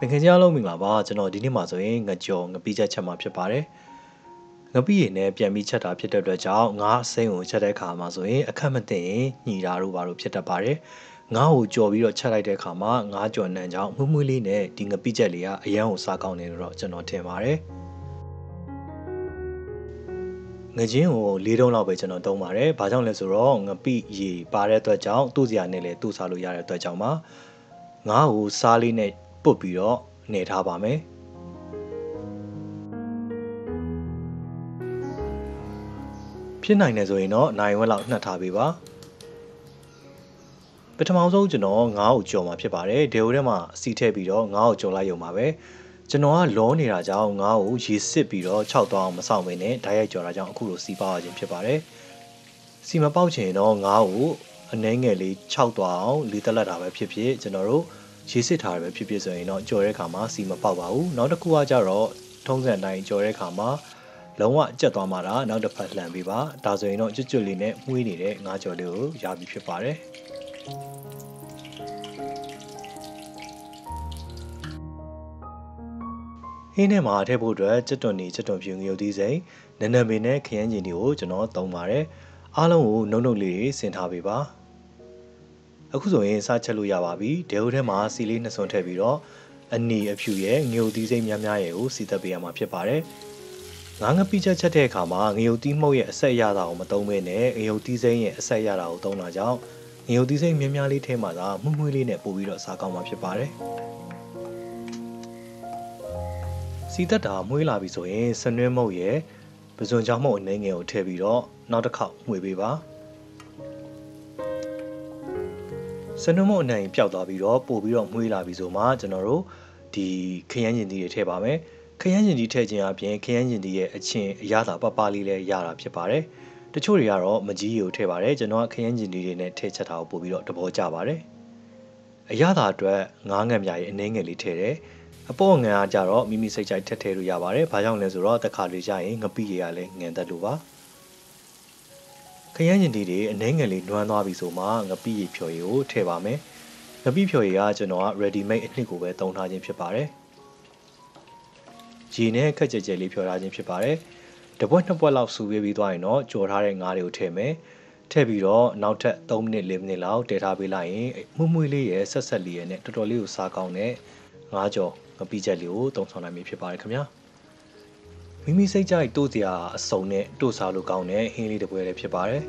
ငခင်ကြားလုံးမင်္ဂလာပါကျွန်တော်ဒီနေ့မှာဆိုရင်ငကြော်ငပိချက်ချက်မှာဖြစ်ပါတယ်ငပိရည်နဲ့ပြန်ပြီးချက်တာဖြစ်တဲ့အတွက်ကြောင့်ငါးအစိမ်းကိုချက်တဲ့အခါမှာဆိုရင်အခက်မသိရင်ညီတာတို့ဘာလို့ဖြစ်တတ်ပါတယ်ငါးကိုကြော်ပြီးတော့ချက်လိုက်တဲ့အခါမှာငါးကြော်နှံကြောင့်မှုမှုလေးနဲ့ဒီငပိချက်လေးကအရန်ကိုစားကောင်းတယ်လို့တော့ကျွန်တော်ထင်ပါတယ်ငချင်းကို၄တုံးလောက်ပဲကျွန်တော်သုံးပါတယ်။ဘာကြောင့်လဲဆိုတော့ငပိရေပါတဲ့အတွက်ကြောင့်သူ့စရာနဲ့လည်းသူ့စားလို့ရတဲ့အတွက်ကြောင့်ပါ။ငါ့ကိုစားလေးနဲ့ပုတ်ပြီးတော့နေထားပါမယ်။ဖြစ်နိုင်တယ်ဆိုရင်တော့နိုင်ဝက်လောက်နှက်ထားပေးပါ။ပထမဆုံးကျွန်တော်ငါ့ကိုကြော်မှာဖြစ်ပါတယ်။ဒေဟိုထဲမှာစီထည့်ပြီးတော့ငါ့ကိုကြော်လိုက်ရုံပါပဲ။ကျွန်တော်ကလောနေတာကြောင့်ငါ့ကိုရေစစ်ပြီးတော့ခြောက်သွားအောင်မဆောင်မင်းနဲ့ဓာတ်ရိုက်ကြော်တာကြောင့်အခုလိုစီပေါက်ရခြင်းဖြစ်ပါတယ်။စီမပေါက်ချင်တော့ငါ့ကိုအနှဲငယ်လေးခြောက်သွားအောင်လီတက်လက်တာပဲဖြစ်ဖြစ်ကျွန်တော်တို့ရေစစ်ထားတယ်ပဲဖြစ်ဖြစ်ဆိုရင်တော့ကြော်တဲ့အခါမှာစီမပေါက်ပါဘူး။နောက်တစ်ခုကကြတော့ထုံးစံတိုင်းကြော်တဲ့အခါမှာလုံးဝကြက်သွားမှတာနောက်တစ်ဖက်လှန်ပေးပါ။ဒါဆိုရင်တော့ကျွတ်လေးနဲ့မှုေးနေတဲ့ငါးကြော်လေးကိုရပြီဖြစ်ပါတယ်။ဟင်းထဲမှာထည့်ဖို့အတွက်ချက်တွန်ဖြူငရုတ်သီးစိမ်းနနမေနဲ့ခရမ်းကျင်တွေကိုကျွန်တော်သုံးပါတယ်အားလုံးကိုနှုတ်လေးဆင်ထားပေးပါအခုဆိုရင်စချက်လို့ရပါပြီဒေဟိုထဲမှာစီလေးနှစ်စွန်းထည့်ပြီးတော့အနီအဖြူရဲ့ငရုတ်သီးစိမ်းများရဲ့ကိုစီသက်ပေးရမှာဖြစ်ပါတယ်ငါးငပိချက်တဲ့အခါမှာငရုတ်သီးမှုတ်ရဲ့အဆက်ရတာကိုမသုံးဘဲနဲ့ငရုတ်သီးစိမ်းရဲ့အဆက်ရတာကိုသုံးတာကြောင့်ငရုတ်သီးစိမ်းများလေးထဲမှာသာမှုလေးနဲ့ပို့ပြီးတော့စားကောင်းမှာဖြစ်ပါတယ်စီတက်တာမွေးလာပြီဆိုရင်စနွင်းမုတ်ရဲ့ပဇွန်ကြောင့်မုတ်အနေငယ်ကိုထည့်ပြီးတော့နောက်တစ်ခေါက်မှွေပေးပါစနွင်းမုတ်အနေပျောက်သွားပြီးတော့ပို့ပြီးတော့မွေးလာပြီဆိုမှကျွန်တော်တို့ဒီခရမ်းကျင်သီးတွေထည့်ပါမယ်ခရမ်းကျင်သီးထည့်ခြင်းအပြင်ခရမ်းကျင်သီးရဲ့အချင်းအရသာပပလေးလည်းရတာဖြစ်ပါတယ်တချို့တွေကတော့မကြီးကိုထည့်ပါတယ်ကျွန်တော်ကခရမ်းကျင်သီးတွေနဲ့ထည့်ချက်တာကိုပို့ပြီးတော့တဘောကျပါတယ်အရသာအတွက်ငါးငံပြားရဲ့အနေငယ်လေးထည့်တယ်အပေါ်ငံအားကြတော့မိမိစိတ်ကြိုက်ထက်ထဲလို့ရပါတယ်။ဘာကြောင့်လဲဆိုတော့တစ်ခါလေကြာရင်ငပိရည်ကလည်းငံတက်လို့ပါ။ခရမ်းကျင်တီတွေအနှဲငယ်လေးနွမ်းသွားပြီဆိုမှငပိရည်ဖြော်ရည်ကိုထည့်ပါမယ်။ငပိဖြော်ရည်ကကျွန်တော်က ready made အနှစ်ကိုပဲသုံးထားခြင်းဖြစ်ပါတယ်။ရေနဲ့ခက်ကြဲကြဲလေးဖြော်ထားခြင်းဖြစ်ပါတယ်။တစ်ပွက်နှစ်ပွက်လောက်စူပေးပြီးသွားရင်တော့ကြော်ထားတဲ့ငါးတွေကိုထည့်မယ်။ထည့်ပြီးတော့နောက်ထပ်3မိနစ်4မိနစ်လောက်တည်ထားပေးလိုက်ရင်မှုလေးရဲ့ဆက်လေးရဲ့နဲ့တော်တော်လေးကိုစားကောင်းတဲ့ငါးကြော်ငပိချက်လေးကိုတုံဆောင်နိုင်ပြီဖြစ်ပါတယ်ခင်ဗျာမိမိစိတ်ကြိုက်တိုးစရာအစုံနဲ့တိုးစားလို့ကောင်းတဲ့ဟင်းလေးတစ်ပွဲလေးဖြစ်ပါတယ်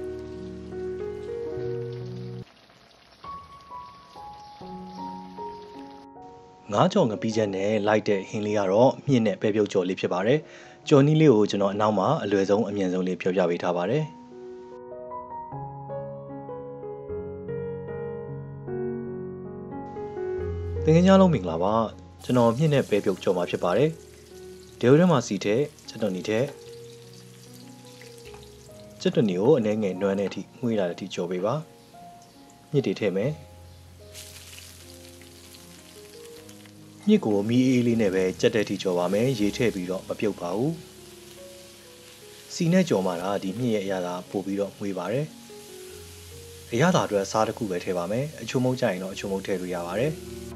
ငါးကြော်ငပိချက်နဲ့လိုက်တဲ့ဟင်းလေးကတော့မြင့်နဲ့ပဲပြုတ်ကြော်လေးဖြစ်ပါတယ်ကြော်နီးလေးကိုကျွန်တော်အနောက်မှာအလွယ်ဆုံးအမြန်ဆုံးလေးပြောပြပေးထားပါတယ်သင်္ကန်းကြားလုံးမင်္ဂလာပါကျွန်တော်မြင့်နဲ့ပဲပြုတ်ကြော်မှာဖြစ်ပါတယ်ဒေဟိုထဲမှာစီထဲချက်တော်နီထဲချက်တော်နီကိုအနည်းငယ်နွမ်းတဲ့အထိမှုေးလာတဲ့အထိကြော်ပေးပါမြင့်တွေထည့်မယ်မြင့်ကိုမီးအေးလေးနဲ့ပဲကြက်တဲ့အထိကြော်ပါမယ်ရေထည့်ပြီးတော့မပြုတ်ပါဘူးစီနဲ့ကြော်မှတာဒီမြင့်ရဲ့အရာသာပို့ပြီးတော့မှုေးပါတယ်အရာသာအတွက်စားတစ်ခုပဲထည့်ပါမယ်အချို့မုတ်ကြရင်တော့အချို့မုတ်ထည့်လို့ရပါတယ်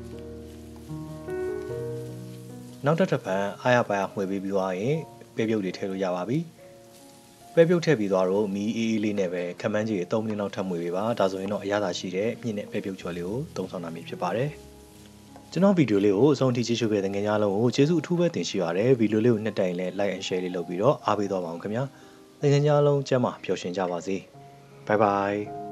နောက်တစ်ဖက်အားရပါရမှွေပေးပြီးသွားရင်ပဲပြုတ်တွေထည့်လို့ရပါပြီပဲပြုတ်ထည့်ပြီးသွားတော့မီးအေးအေးလေးနဲ့ပဲခမန်းကြီး3မိနစ်လောက်ထပ်မှွေပေးပါဒါဆိုရင်တော့အရသာရှိတဲ့မြင့်နဲ့ပဲပြုတ်ချော်လေးကိုသုံးဆောင်နိုင်ပြီဖြစ်ပါတယ်ကျွန်တော်ဗီဒီယိုလေးကိုအဆုံးထိကြည့်ရှုခဲ့တဲ့ငယ်များလုံးကိုကျေးဇူးအထူးပဲတင်ရှိပါတယ်ဗီဒီယိုလေးကိုနှစ်တိုင်လဲ like and share လေးလုပ်ပြီးတော့အားပေးသွားပါအောင်ခင်ဗျာငယ်များလုံးကျမ်းမာပျော်ရွှင်ကြပါစေဘိုင်ဘိုင်